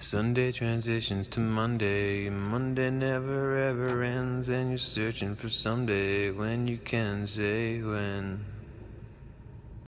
Sunday transitions to Monday. Monday never ever ends, and you're searching for someday when you can say when.